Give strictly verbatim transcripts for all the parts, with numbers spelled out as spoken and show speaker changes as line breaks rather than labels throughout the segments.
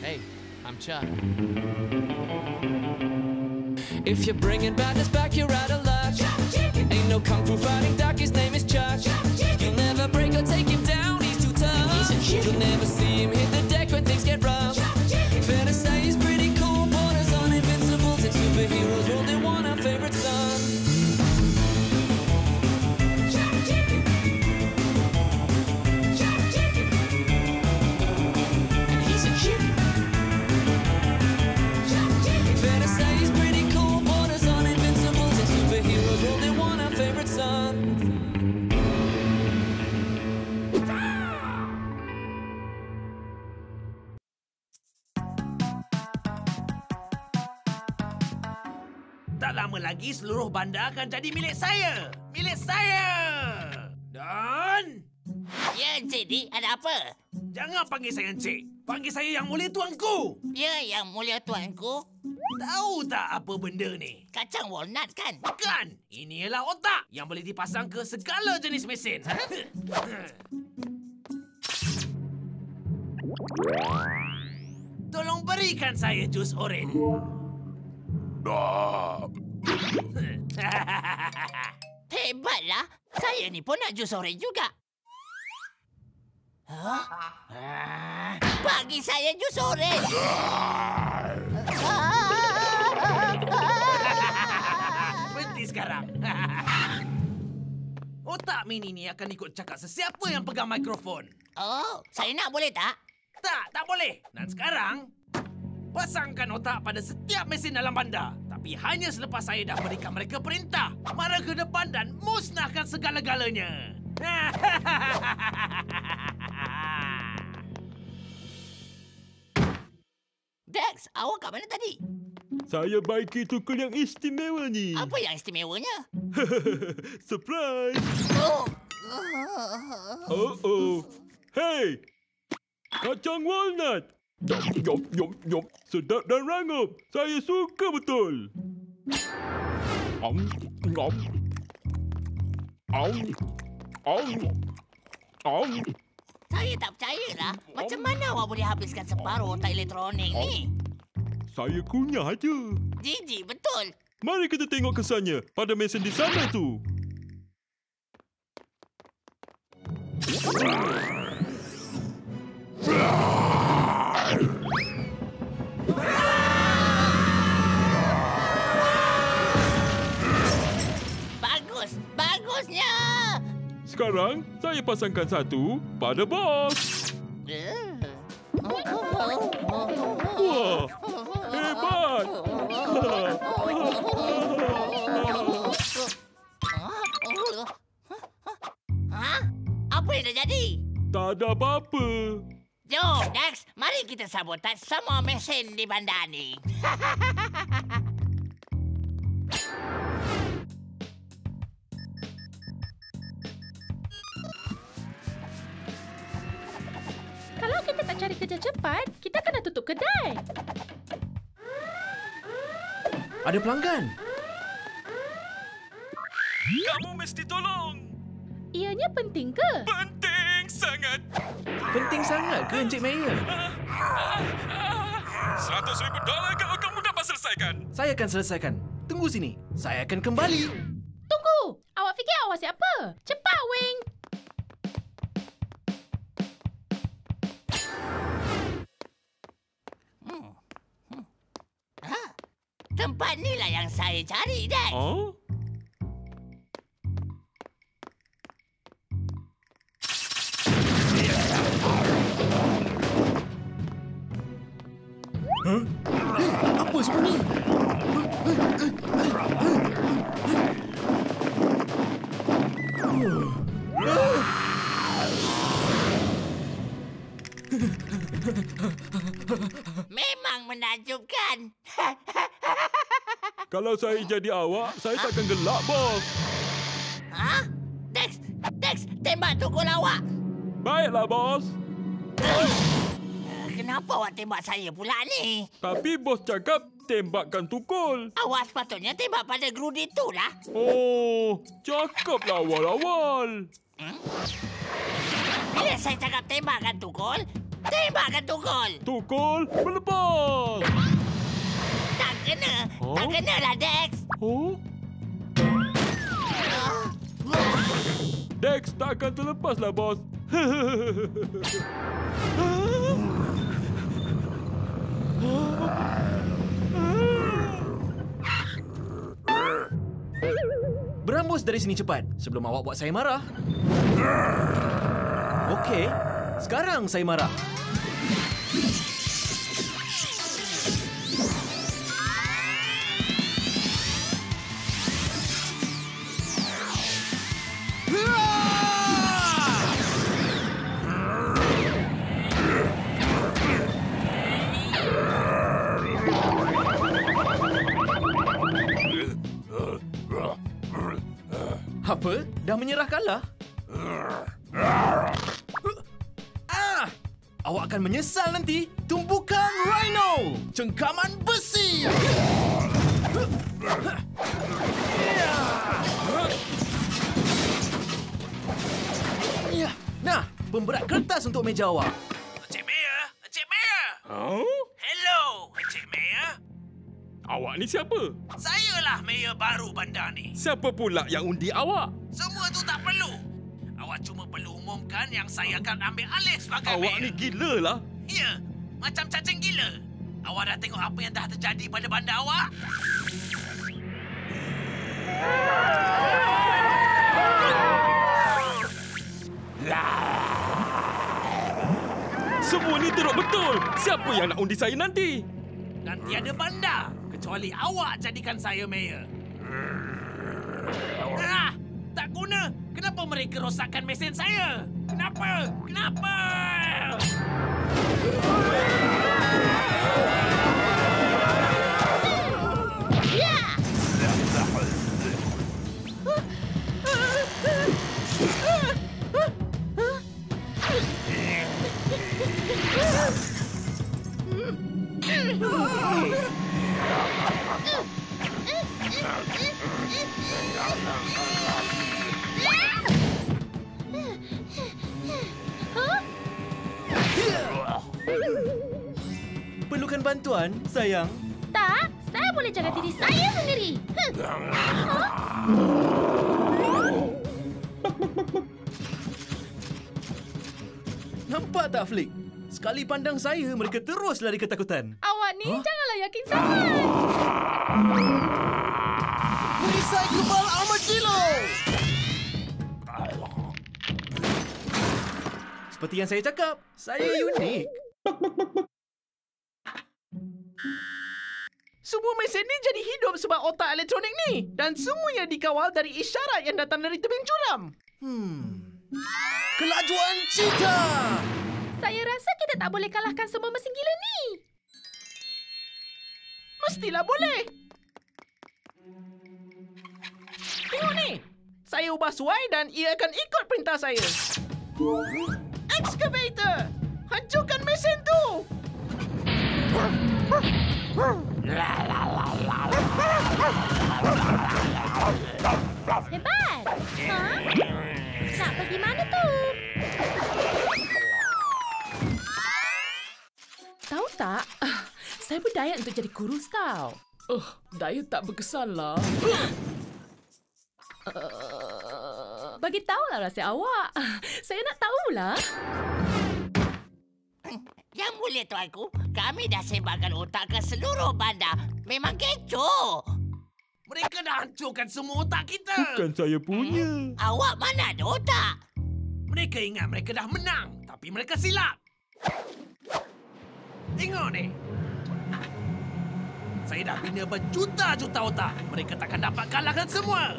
Hey, I'm Chuck. If you're bringing badness back, you're out of luck. Ain't no kung fu fighting doc, his name is Chuck. You'll never break or take him down, he's too tough. You'll never see him hit the deck when things get rough. Fair to say he's pretty cool, borders on invincible. Ten superheroes rolled in one, our favorite son. And he's a chicken. Fair to say he's pretty cool, borders on invincible. Ten superheroes rolled in one, our favorite son.
Tak lama lagi seluruh bandar akan jadi milik saya. Milik saya. Dan...
Ya, Encik Di, ada apa?
Jangan panggil saya Encik. Panggil saya Yang Mulia Tuanku.
Ya, Yang Mulia Tuanku.
Tahu tak apa benda ni?
Kacang walnut kan?
Bukan. Ini ialah otak yang boleh dipasang ke segala jenis mesin. Tolong berikan saya jus oren.
Hebatlah. Saya ni pun nak jus oren juga. Huh? Ah, bagi saya jus oren.
Berhenti sekarang. Otak mini ni akan ikut cakap sesiapa yang pegang mikrofon.
Oh, saya nak boleh tak?
Tak, tak boleh. Dan sekarang, pasangkan otak pada setiap mesin dalam bandar. Tapi hanya selepas saya dah berikan mereka perintah. Mara ke depan dan musnahkan segala-galanya.
Dex, awak kat mana tadi?
Saya baiki tukul yang istimewa ni.
Apa yang istimewanya?
Surprise!
Oh.
Oh-oh. Hey! Kacang walnut! Yop, yop, yop, yop. Sedap dan rangup. Saya suka betul. Om, om. Om, om. Om.
Saya tak percayalah. Macam mana awak boleh habiskan separuh otak elektronik ni?
Saya kunyah aja.
Jijik betul.
Mari kita tengok kesannya pada mesin di sana tu.
Bagus, bagusnya.
Sekarang, saya pasangkan satu pada bos. Wah, hebat.
Hah? Apa yang dah jadi?
Tak ada apa-apa.
Jom, Dex. Mari kita sabotaj semua mesin di bandar ni.
Kalau kita tak cari kerja cepat, kita kena tutup kedai.
Ada pelanggan.
Kamu mesti tolong.
Ianya penting ke?
Penting sangat.
Penting sangat ke Encik Mayor?
Seratus ribu dolar kalau kamu dapat selesaikan.
Saya akan selesaikan. Tunggu sini. Saya akan kembali.
Tunggu! Awak fikir awak siapa? Cepat, Wing!
Hmm. Hmm. Ha? Tempat ni lah yang saya cari, Dex.
Oh?
Huh? Hey, apa semua ni?
Memang menakjubkan.
Kalau saya jadi awak, saya takkan gelak, bos.
Ha? Dex, Dex, tembak tukul awak.
Baiklah, bos.
Kenapa awak tembak saya pula ni?
Tapi bos cakap tembakkan tukul.
Awak sepatutnya tembak pada gerudi tu lah.
Oh, cakaplah awal-awal.
Hmm? Bila saya cakap tembakkan tukul, Tembakkan tukul.
Tukul melepas.
Tak kena.
Oh?
Tak kenalah, Dex.
Oh? Dex tak akan terlepaslah, bos.
Berambus dari sini cepat sebelum awak buat saya marah. Okey, sekarang saya marah. Apa? Dah menyerah kalah? Ah! Awak akan menyesal nanti. Tumpukan Rhino! Cengkaman besi! Ya. Nah, pemberat kertas untuk meja awak. Encik Mayor! Encik Mayor!
Huh?
Hello, Encik Mayor.
Awak ni siapa?
Sayalah Mayor baru bandar ni.
Siapa pula yang undi awak?
Semua tu tak perlu. Awak cuma perlu umumkan yang saya akan ambil alih sebagai
Awak
mayor.
ni gila lah.
Ya, macam cacing gila. Awak dah tengok apa yang dah terjadi pada bandar awak?
Semua ni teruk betul. Siapa yang nak undi saya nanti?
Dan tiada bandar kecuali awak jadikan saya mayor. Ah, tak guna. Kenapa mereka rosakkan mesin saya? Kenapa? Kenapa? Perlukan bantuan, sayang?
Tak, saya boleh jaga diri saya sendiri.
Nampak tak, Flick? Sekali pandang saya, mereka terus lari ketakutan.
Awak ni
Huh?
janganlah yakin sangat.
Perisai kebal armadillo! Seperti yang saya cakap, saya unik. Semua mesin ni jadi hidup sebab otak elektronik ni. Dan semuanya dikawal dari isyarat yang datang dari tebing curam. Hmm. Kelajuan cheetah!
Saya rasa kita tak boleh kalahkan semua mesin gila ni.
Mestilah boleh. Tengok ni. Saya ubah suai dan ia akan ikut perintah saya. Excavator! Hancurkan mesin tu!
Hebat. Ha? Nak pergi mana tu? Tahu tak? Saya berdiet untuk jadi kurus tau.
Oh, diet tak berkesanlah.
Uh, bagi tahulah rahsia awak. Saya nak tahulah.
Yang mulia tuanku, kami dah sebarkan otak ke seluruh bandar. Memang kecoh.
Mereka dah hancurkan semua otak kita.
Bukan saya punya.
Awak mana ada otak?
Mereka ingat mereka dah menang, tapi mereka silap. Tengok ni. Saya dah bina berjuta-juta otak. Mereka takkan dapat kalahkan semua.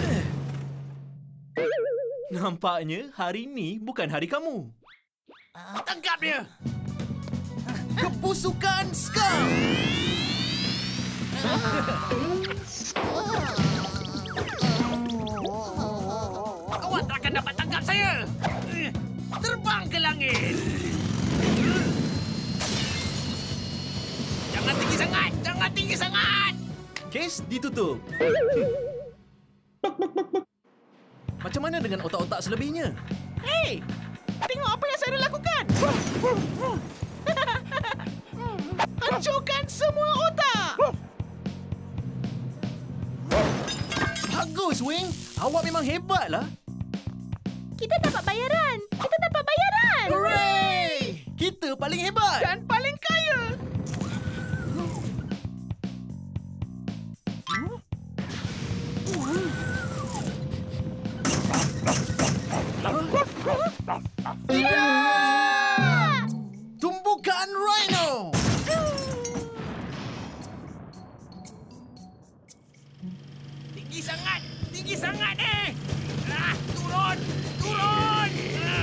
Nampaknya hari ini bukan hari kamu. Tangkap dia. Kebusukan Skam. Awak takkan dapat tangkap saya. Terbang ke langit. Jangan tinggi sangat. Jangan tinggi sangat. Kes ditutup. Macam mana dengan otak-otak selebihnya? Hei,
Tengok apa yang saya lakukan. Hancurkan semua otak.
Bagus, Wing. Awak memang hebatlah.
Kita dapat bayaran. Kita dapat bayaran.
Hooray! Kita paling hebat.
Dan paling kaya.
Tidak! Tumbukan Rhino. Tinggi sangat. Tinggi sangat eh. Ah, turun. Turun. Ah.